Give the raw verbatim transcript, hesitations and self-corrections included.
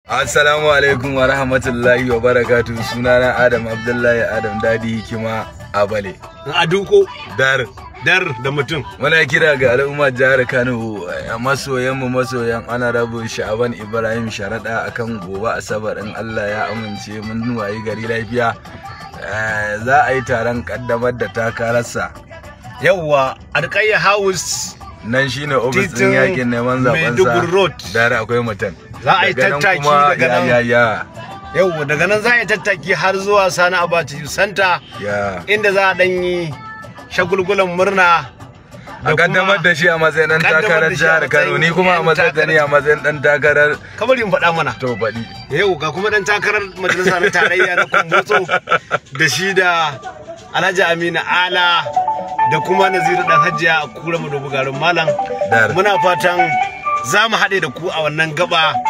Assalamu alaikum wa rahmatullahi wa barakatuh. Sunana Adam Abdullahi Adam Dadi Hikima Abale. Aduko Dar dar da mutum. Muna kira ga al'ummar jihar Kano, masoyan mu masoyan Honorable Sha'aban Ibrahim Sharaɗa akan gobe Asabar in Allah ya amince mun wayi gari lafiya. Za a yi taron kaddamar da takararsa. Yawwa, Alƙayya House nan shine ofis din yakin neman zaben sa. Dare akwai mutum. Za a yi tattaki daga nan. Ya ya Yau daga nan za a yi tattaki har zuwa Sani Abacha Center. ya Inda za a dan yi shagulgulan murna. a kaddamar da shi a matsayin dan takarar jihar Kano, ni kuma a matsayin da ni a matsayin dan takarar. Kamar yin faɗa mana. To baɗi. Yau ga kuma dan takarar majalisa na tarayya na Kumbotso da shi da Alhaji Aminu Ala da kuma Naziru dan Hajiya a Kura Madobi garin Malam. Muna fatan za mu haɗe da ku a wannan gaba